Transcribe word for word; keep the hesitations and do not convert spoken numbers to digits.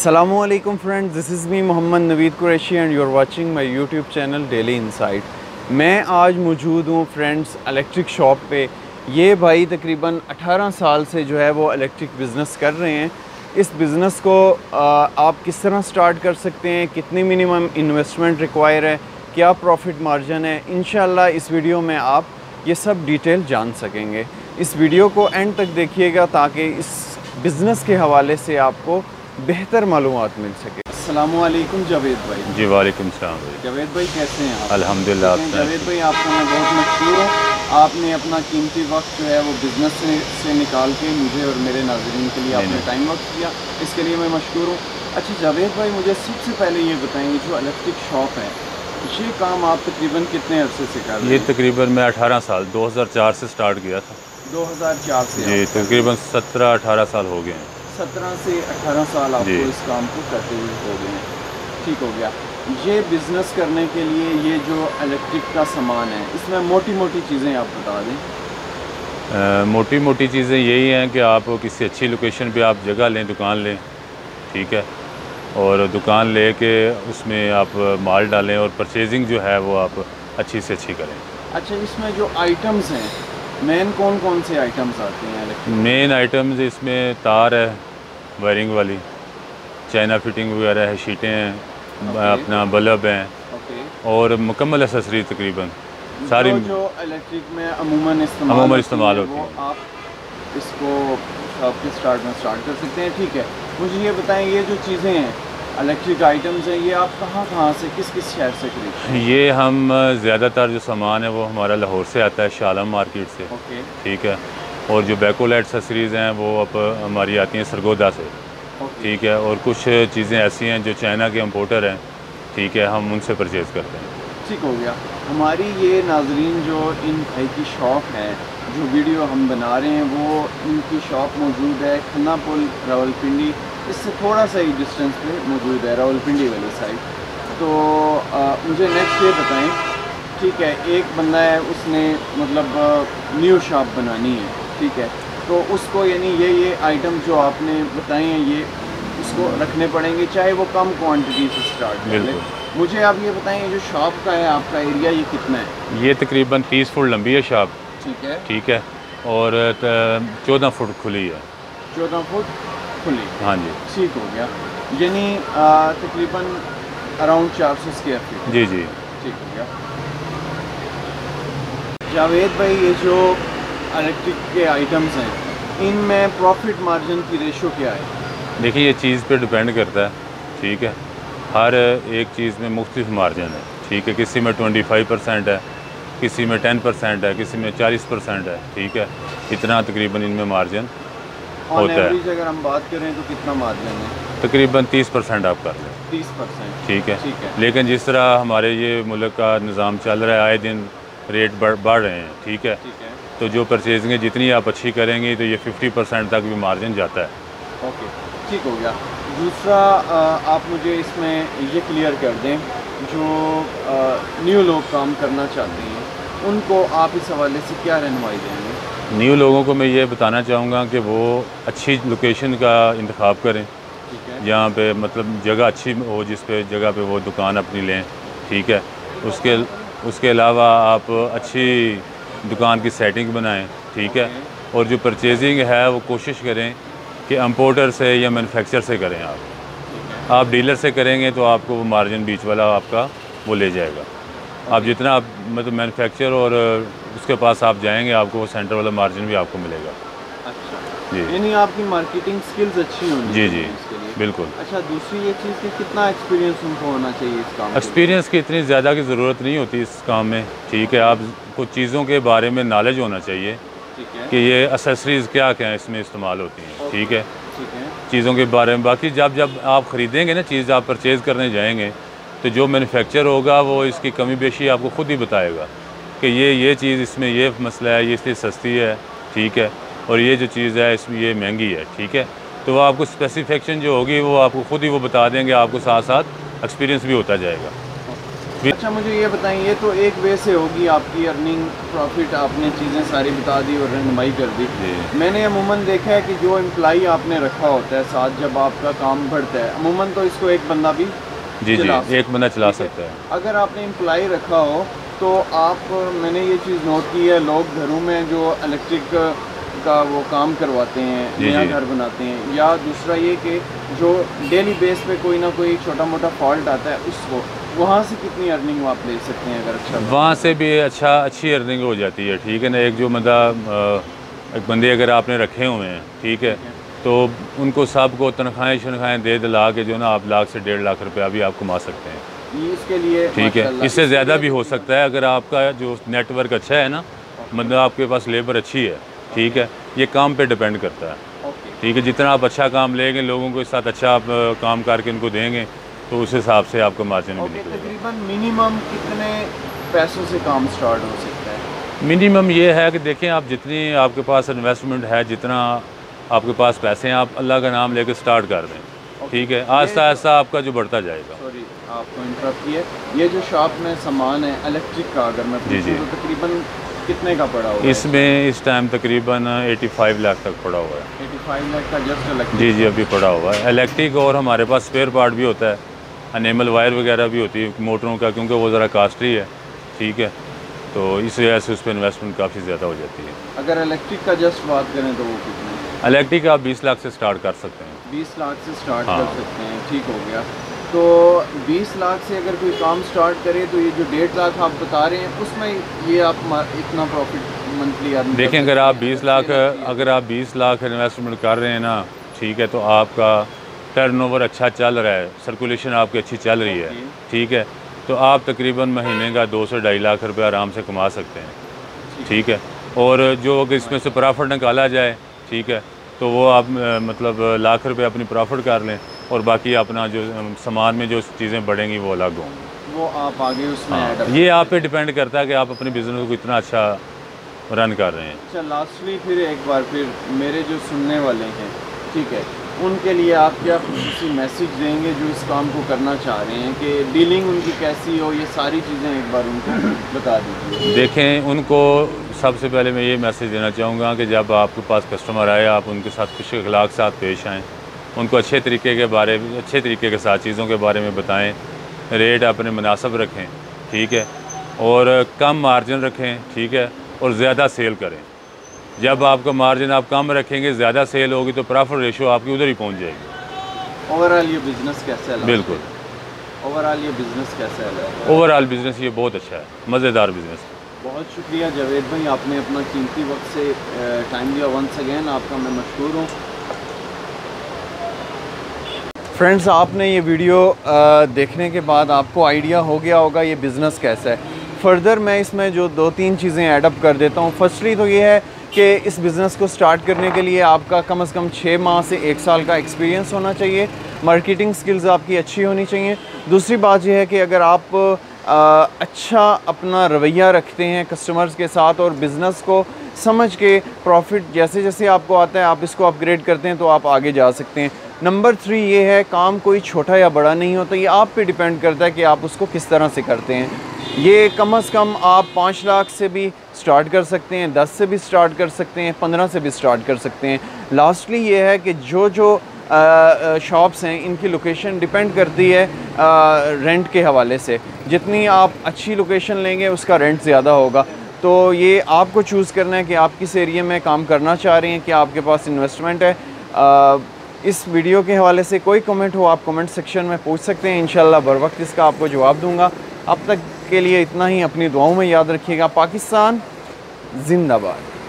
अस्सलामुअलैकुम friends, this is me Mohammad Naveed Qureshi and you are watching my YouTube channel daily insight. मैं आज मौजूद हूँ फ्रेंड्स इलेक्ट्रिक शॉप पे। ये भाई तकरीबन अठारह साल से जो है वो इलेक्ट्रिक बिज़नेस कर रहे हैं। इस बिज़नेस को आ, आप किस तरह स्टार्ट कर सकते हैं, कितनी मिनिमम इन्वेस्टमेंट रिक्वायर है, क्या प्रॉफिट मार्जिन है, इंशाल्लाह इस वीडियो में आप ये सब डिटेल जान सकेंगे। इस वीडियो को एंड तक देखिएगा ताकि इस बिज़नेस के हवाले से आपको बेहतर मालूमात मिल सके। अस्सलामुअलैकुम जावेद भाई। जी वालेकुम सलाम भाई। जावेद भाई कैसे हैं आप? अल्हम्दुलिल्लाह। जावेद भाई आपका मैं बहुत मशहूर हूँ। आपने अपना कीमती वक्त जो है वो बिज़नेस से, से निकाल के मुझे और मेरे नाज़रीन के लिए आपने टाइम वक्त किया, इसके लिए मैं मशहूर हूँ। अच्छा जावेद भाई, मुझे सबसे पहले ये बताएंगे, जो इलेक्ट्रिक शॉप है ये काम आप तकरीबन कितने अरसे से कर रहे हैं? ये तकरीबन मैं अठारह साल दो हज़ार चार से स्टार्ट किया था। दो हज़ार चार से? जी तकरीबन सत्रह अठारह साल हो गए हैं। सत्रह से अठारह साल आपको इस काम को करते हुए हो गए हैं। ठीक हो गया। ये बिज़नेस करने के लिए ये जो इलेक्ट्रिक का सामान है इसमें मोटी मोटी चीज़ें आप बता दें। आ, मोटी मोटी चीज़ें यही हैं कि आप किसी अच्छी लोकेशन पे आप जगह लें, दुकान लें, ठीक है, और दुकान ले के उसमें आप माल डालें और परचेजिंग जो है वो आप अच्छी से अच्छी करें। अच्छा, इसमें जो आइटम्स हैं मेन कौन कौन से आइटम्स आते हैं इलेक्ट्रिक? मेन आइटम्स इसमें तार है, वायरिंग वाली, चाइना फिटिंग वगैरह है, शीटें हैं, अपना बल्ब हैं, और मुकम्मल एसेसरी तकरीबन सारी जो इलेक्ट्रिक में अमूमन इस्तेमाल अमूमन इस्तेमाल होती है, वो आप इसको शॉप के स्टार्ट में स्टार्ट कर सकते हैं। ठीक है, मुझे ये बताएं, ये जो चीज़ें हैं इलेक्ट्रिक आइटम्स हैं ये आप कहाँ कहाँ से, किस किस शहर से खरीदते हैं? ये हम ज़्यादातर जो सामान है वो हमारा लाहौर से आता है, शालम मार्केट से। ओके, ठीक है, और जो बैकोलाइट एसेसरीज़ हैं वो अब हमारी आती हैं सरगोदा से। ठीक है, और कुछ चीज़ें ऐसी हैं जो चाइना के इम्पोर्टर हैं, ठीक है, हम उनसे परचेज़ करते हैं। ठीक हो गया। हमारी ये नाजरीन जो इन भाई की शॉप है, जो वीडियो हम बना रहे हैं वो इनकी शॉप मौजूद है खन्ना पुल रावलपिंडी, इससे थोड़ा सा ही डिस्टेंस पे मौजूद है, रावलपिंडी वाली साइड। तो आ, मुझे नेक्स्ट ये बताएं, ठीक है, एक बंदा है उसने मतलब न्यू शॉप बनानी है, ठीक है, तो उसको यानी ये ये आइटम जो आपने बताए हैं ये उसको रखने पड़ेंगे, चाहे वो कम क्वांटिटी से स्टार्ट कर ले। मुझे आप ये बताएं, जो शॉप का है आपका एरिया ये कितना है? ये तकरीबन तीस फुट लंबी है शॉप। ठीक है, ठीक है, और चौदह फुट खुली है। चौदह फुट खुली? हाँ जी। ठीक हो गया, यानी तकरीबन अराउंड चार सौ स्क्वायर फीट। जी जी, ठीक हो गया। जावेद भाई, ये जो इलेक्ट्रिक के आइटम्स हैं इनमें प्रॉफिट मार्जिन की रेशो क्या है? देखिए ये चीज़ पे डिपेंड करता है, ठीक है, हर एक चीज़ में मुख्तलिफ मार्जिन है, ठीक है, किसी में ट्वेंटी फाइव परसेंट है, किसी में टेन परसेंट है, किसी में चालीस परसेंट है, ठीक है, इतना तकरीबन इनमें मार्जिन होता है। अगर हम बात करें तो कितना मार्जिन है? तकरीबन तीस परसेंट आप कर लें। तीस परसेंट? ठीक है, ठीक है। लेकिन जिस तरह हमारे ये मुल्क का निज़ाम चल रहा है, आए दिन रेट बढ़ बढ़ रहे हैं, ठीक है, ठीक है, तो जो परचेजिंग जितनी आप अच्छी करेंगे तो ये फिफ्टी परसेंट तक भी मार्जिन जाता है। ओके, ठीक हो गया। दूसरा आप मुझे इसमें ये क्लियर कर दें, जो न्यू लोग काम करना चाहते हैं उनको आप इस हवाले से क्या रहनुमाई देंगे? न्यू लोगों को मैं ये बताना चाहूँगा कि वो अच्छी लोकेशन का इंतखाब करें, ठीक है, जहाँ पे मतलब जगह अच्छी हो, जिस पे जगह पे वो दुकान अपनी लें, ठीक है, उसके उसके अलावा आप अच्छी दुकान की सेटिंग बनाएं, ठीक है, और जो परचेजिंग है वो कोशिश करें कि इम्पोर्टर से या मैन्युफैक्चर से करें। आप आप डीलर से करेंगे तो आपको वो मार्जिन बीच वाला आपका वो ले जाएगा। आप जितना आप मतलब मैन्युफैक्चर और उसके पास आप जाएंगे आपको वो सेंटर वाला मार्जिन भी आपको मिलेगा। अच्छा जी, यानी आपकी मार्केटिंग स्किल्स अच्छी होनी जी चाहिए जी इसके लिए। बिल्कुल। अच्छा, दूसरी ये चीज़ कि कितना एक्सपीरियंस उनको होना चाहिए इस काम? एक्सपीरियंस की इतनी ज़्यादा की ज़रूरत नहीं होती इस काम में, ठीक है, आप कुछ चीज़ों के बारे में नॉलेज होना चाहिए, ठीक है, कि ये एसेसरीज़ क्या क्या इसमें इस्तेमाल होती हैं, ठीक है, ठीक है, चीज़ों के बारे में। बाकी जब जब आप ख़रीदेंगे ना चीज़, आप परचेज़ करने जाएंगे तो जो मैन्युफैक्चर होगा वो इसकी कमी बेशी आपको ख़ुद ही बताएगा कि ये ये चीज़ इसमें ये मसला है, ये इसलिए सस्ती है, ठीक है, और ये जो चीज़ है इसमें ये महंगी है, ठीक है, तो वो आपको स्पेसिफिकेशन जो होगी वो आपको ख़ुद ही वो बता देंगे, आपको साथ साथ एक्सपीरियंस भी होता जाएगा। अच्छा मुझे ये बताएं, ये तो एक वे से होगी आपकी अर्निंग, प्रॉफिट, आपने चीज़ें सारी बता दी और रहनुमाई कर दी। मैंने अमूमन देखा है कि जो एम्प्लाई आपने रखा होता है साथ, जब आपका काम बढ़ता है अमूमन तो इसको एक बंदा भी जी जी एक बंदा चला सकता है। अगर आपने एम्प्लाई रखा हो तो आप, मैंने ये चीज़ नोट की है, लोग घरों में जो इलेक्ट्रिक का वो काम करवाते हैं, नया घर बनाते हैं, या दूसरा ये कि जो डेली बेस पे कोई ना कोई छोटा मोटा फॉल्ट आता है उसको, वहाँ से कितनी अर्निंग आप ले सकते हैं? अगर अच्छा वहाँ से भी अच्छा अच्छी अर्निंग हो जाती है, ठीक है ना। एक जो बंदा एक बंदे अगर आपने रखे हुए हैं, ठीक है, तो उनको सबको तनख्वाहें शनख्वाहें दे दिला के जो ना आप लाख से डेढ़ लाख रुपया भी आप कमा सकते हैं इसके लिए, ठीक है। इससे ज़्यादा भी हो सकता है अगर आपका जो नेटवर्क अच्छा है ना, मतलब आपके पास लेबर अच्छी है, ठीक है। ये काम पे डिपेंड करता है, ठीक है। जितना आप अच्छा काम लेंगे, लोगों के साथ अच्छा आप काम करके उनको देंगे, तो उस हिसाब से आपका मार्जिन भी निकलेगा। तकरीबन मिनिमम कितने पैसों से काम स्टार्ट हो सकता है? मिनिमम ये है कि देखें, आप जितनी आपके पास इन्वेस्टमेंट है, जितना आपके पास पैसे हैं, आप अल्लाह का नाम लेकर स्टार्ट कर दें, ठीक है। आहिस्ता आहिस्ता आपका जो बढ़ता जाएगा। सॉरी आपको इंटरप्ट किया, ये जो शॉप में सामान है इलेक्ट्रिक का, अगर मैं पूछूं तो तकरीबन कितने का पड़ा हुआ है? इसमें इस टाइम तकरीबन पचासी लाख तक पड़ा हुआ है। पचासी लाख का जस्ट इलेक्ट्रिक? जी जी अभी पड़ा हुआ है इलेक्ट्रिक। और हमारे पास स्पेयर पार्ट भी होता है, अनेमल वायर वगैरह भी होती है मोटरों का, क्योंकि वो ज़रा कास्टली है, ठीक है। तो इस वजह से उस पर इन्वेस्टमेंट काफ़ी ज़्यादा हो जाती है। अगर इलेक्ट्रिक का जस्ट बात करें तो वो कितने? इलेक्ट्रिक आप बीस लाख से स्टार्ट कर सकते हैं। बीस लाख से स्टार्ट हाँ। कर सकते हैं, ठीक हो गया। तो बीस लाख से अगर कोई काम स्टार्ट करे तो ये जो डेढ़ लाख आप बता रहे हैं उसमें ये आप इतना प्रॉफिट मंथली अर्न देखें, अगर आप बीस लाख अगर आप बीस लाख इन्वेस्टमेंट कर रहे हैं ना, ठीक है, तो आपका टर्नओवर अच्छा चल रहा है, सर्कुलेशन आपकी अच्छी चल रही है, ठीक है, तो आप तकरीबन महीने का दो से ढाई लाख रुपये आराम से कमा सकते हैं, ठीक है। और जो अगर इसमें से प्रॉफिट निकाला जाए, ठीक है, तो वो आप मतलब लाख रुपए अपनी प्रॉफिट कर लें, और बाकी अपना जो सामान में जो चीज़ें बढ़ेंगी वो अलग होंगी, वो आप आगे उसमें हाँ, ऐड। ये आप पे डिपेंड करता है कि आप अपने बिजनेस को इतना अच्छा रन कर रहे हैं। अच्छा लास्टली फिर एक बार फिर मेरे जो सुनने वाले हैं, ठीक है, उनके लिए आप क्या किसी मैसेज देंगे जो इस काम को करना चाह रहे हैं, कि डीलिंग उनकी कैसी हो, ये सारी चीज़ें एक बार उनको बता दीजिए। देखें, उनको सबसे पहले मैं ये मैसेज देना चाहूँगा कि जब आपके पास कस्टमर आए, आप उनके साथ खुश अखलाक साथ पेश आएँ, उनको अच्छे तरीके के बारे अच्छे तरीके के साथ चीज़ों के बारे में बताएं, रेट अपने मुनासिब रखें, ठीक है, और कम मार्जिन रखें, ठीक है, और ज़्यादा सेल करें। जब आपका मार्जिन आप कम रखेंगे, ज़्यादा सेल होगी, तो प्रॉफिट रेशो आपकी उधर ही पहुंच जाएगी। ओवरऑल ये बिज़नेस कैसा है? बिल्कुल, ओवरऑल ये बिज़नेस कैसा है? ओवरऑल बिज़नेस ये बहुत अच्छा है, मज़ेदार बिज़नेस। बहुत शुक्रिया जावेद भाई, आपने अपना कीमती वक्त से टाइम दिया। वंस अगेन आपका मैं मशहूर हूँ। फ्रेंड्स, आपने ये वीडियो देखने के बाद आपको आइडिया हो गया होगा ये बिज़नेस कैसा है। फर्दर मैं इसमें जो दो तीन चीज़ें ऐडअप कर देता हूँ। फर्स्टली तो ये है कि इस बिज़नेस को स्टार्ट करने के लिए आपका कम से कम छः माह से एक साल का एक्सपीरियंस होना चाहिए, मार्केटिंग स्किल्स आपकी अच्छी होनी चाहिए। दूसरी बात यह है कि अगर आप आ, अच्छा अपना रवैया रखते हैं कस्टमर्स के साथ और बिज़नेस को समझ के प्रॉफिट जैसे जैसे आपको आता है आप इसको अपग्रेड करते हैं, तो आप आगे जा सकते हैं। नंबर थ्री ये है, काम कोई छोटा या बड़ा नहीं होता, ये आप पे डिपेंड करता है कि आप उसको किस तरह से करते हैं। ये कम अज़ कम आप पाँच लाख से भी स्टार्ट कर सकते हैं, दस से भी स्टार्ट कर सकते हैं, पंद्रह से भी स्टार्ट कर सकते हैं। लास्टली ये है कि जो जो शॉप्स हैं इनकी लोकेशन डिपेंड करती है आ, रेंट के हवाले से। जितनी आप अच्छी लोकेशन लेंगे उसका रेंट ज़्यादा होगा। तो ये आपको चूज़ करना है कि आप किस एरिया में काम करना चाह रहे हैं, कि आपके पास इन्वेस्टमेंट है। आ, इस वीडियो के हवाले से कोई कमेंट हो आप कमेंट सेक्शन में पूछ सकते हैं, इंशाल्लाह बर वक्त इसका आपको जवाब दूंगा। अब तक के लिए इतना ही, अपनी दुआओं में याद रखिएगा। पाकिस्तान जिंदाबाद।